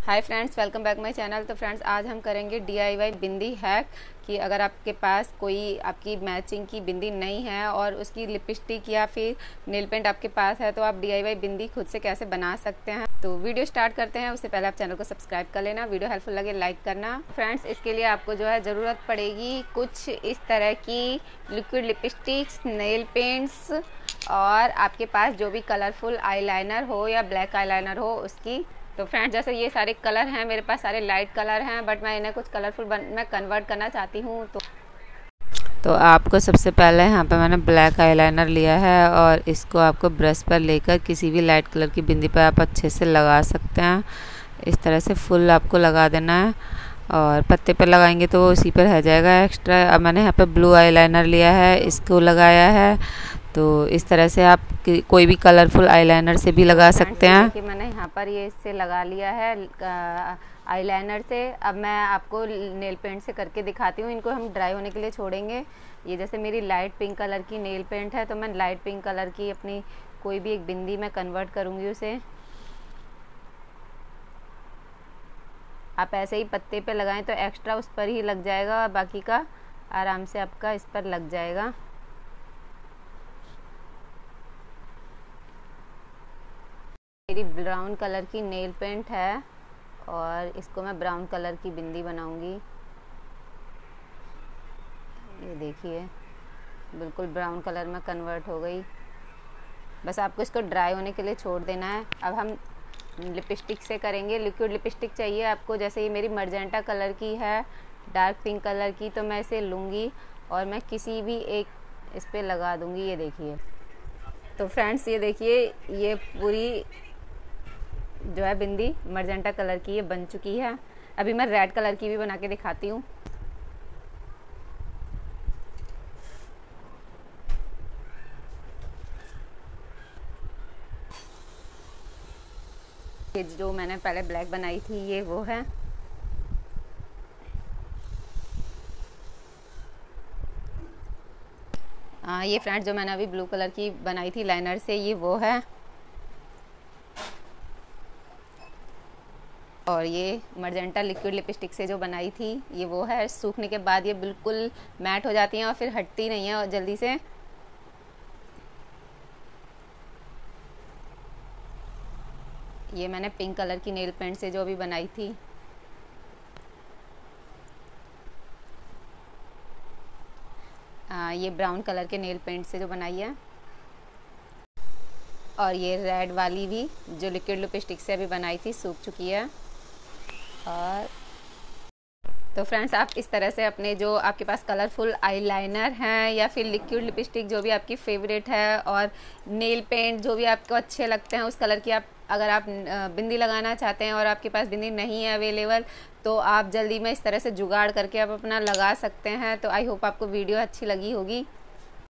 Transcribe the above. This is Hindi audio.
Hi friends, welcome back my channel. तो फ्रेंड्स, आज हम करेंगे DIY बिंदी हैक कि अगर आपके पास कोई आपकी मैचिंग की बिंदी नहीं है और उसकी लिपस्टिक या फिर नेल पेंट आपके पास है तो आप DIY बिंदी खुद से कैसे बना सकते हैं। तो वीडियो स्टार्ट करते हैं। उससे पहले आप चैनल को सब्सक्राइब कर लेना, वीडियो हेल्पफुल लगे लाइक करना। फ्रेंड्स, इसके लिए आपको जो है ज़रूरत पड़ेगी कुछ इस तरह की लिक्विड लिपस्टिक्स, नेल पेंट्स और आपके पास जो भी कलरफुल आईलाइनर हो या ब्लैक आईलाइनर हो उसकी। तो फ्रेंड्स, जैसे ये सारे कलर हैं, मेरे पास सारे लाइट कलर हैं, बट मैं इन्हें कुछ कलरफुल मैं कन्वर्ट करना चाहती हूँ। तो आपको सबसे पहले यहाँ पे मैंने ब्लैक आईलाइनर लिया है और इसको आपको ब्रश पर लेकर किसी भी लाइट कलर की बिंदी पर आप अच्छे से लगा सकते हैं। इस तरह से फुल आपको लगा देना है और पत्ते पर लगाएंगे तो वो उसी पर रह जाएगा एक्स्ट्रा। अब मैंने यहाँ पे ब्लू आईलाइनर लिया है, इसको लगाया है। तो इस तरह से आप कोई भी कलरफुल आईलाइनर से भी लगा सकते हैं। कि मैंने यहाँ पर ये इससे लगा लिया है आईलाइनर से। अब मैं आपको नेल पेंट से करके दिखाती हूँ। इनको हम ड्राई होने के लिए छोड़ेंगे। ये जैसे मेरी लाइट पिंक कलर की नेल पेंट है तो मैं लाइट पिंक कलर की अपनी कोई भी एक बिंदी में कन्वर्ट करूँगी उसे। आप ऐसे ही पत्ते पे लगाएं तो एक्स्ट्रा उस पर ही लग जाएगा और बाकी का आराम से आपका इस पर लग जाएगा। मेरी ब्राउन कलर की नेल पेंट है और इसको मैं ब्राउन कलर की बिंदी बनाऊंगी। ये देखिए, बिल्कुल ब्राउन कलर में कन्वर्ट हो गई। बस आपको इसको ड्राई होने के लिए छोड़ देना है। अब हम लिपस्टिक से करेंगे। लिक्विड लिपस्टिक चाहिए आपको। जैसे ये मेरी मर्जेंटा कलर की है, डार्क पिंक कलर की, तो मैं इसे लूँगी और मैं किसी भी एक इस पर लगा दूँगी। ये देखिए। तो फ्रेंड्स, ये देखिए, ये पूरी जो है बिंदी मर्जेंटा कलर की ये बन चुकी है। अभी मैं रेड कलर की भी बना के दिखाती हूँ। ये जो मैंने पहले ब्लैक बनाई थी ये वो है। ये फ्रेंड्स, जो मैंने अभी ब्लू कलर की बनाई थी लाइनर से, ये वो है। और ये मर्जेंटा लिक्विड लिपस्टिक से जो बनाई थी ये वो है। सूखने के बाद ये बिल्कुल मैट हो जाती हैं और फिर हटती नहीं है और जल्दी से। ये मैंने पिंक कलर की नेल पेंट से जो भी बनाई थी। ये ब्राउन कलर के नेल पेंट से जो बनाई है। और ये रेड वाली भी जो लिक्विड लिपस्टिक से अभी बनाई थी, सूख चुकी है। और तो फ्रेंड्स, आप इस तरह से अपने जो आपके पास कलरफुल आईलाइनर हैं या फिर लिक्विड लिपस्टिक जो भी आपकी फेवरेट है और नेल पेंट जो भी आपको अच्छे लगते हैं उस कलर की, आप अगर आप बिंदी लगाना चाहते हैं और आपके पास बिंदी नहीं है अवेलेबल, तो आप जल्दी में इस तरह से जुगाड़ करके आप अपना लगा सकते हैं। तो आई होप आपको वीडियो अच्छी लगी होगी।